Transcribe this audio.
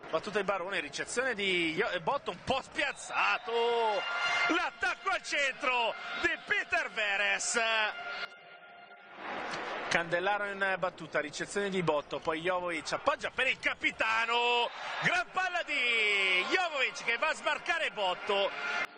battuta di Barone, ricezione di Botto un po' spiazzato, l'attacco al centro di Peter Veres. Candelaro in battuta, ricezione di Botto, poi Jovovic appoggia per il capitano, gran palla di Jovovic che va a smarcare Botto.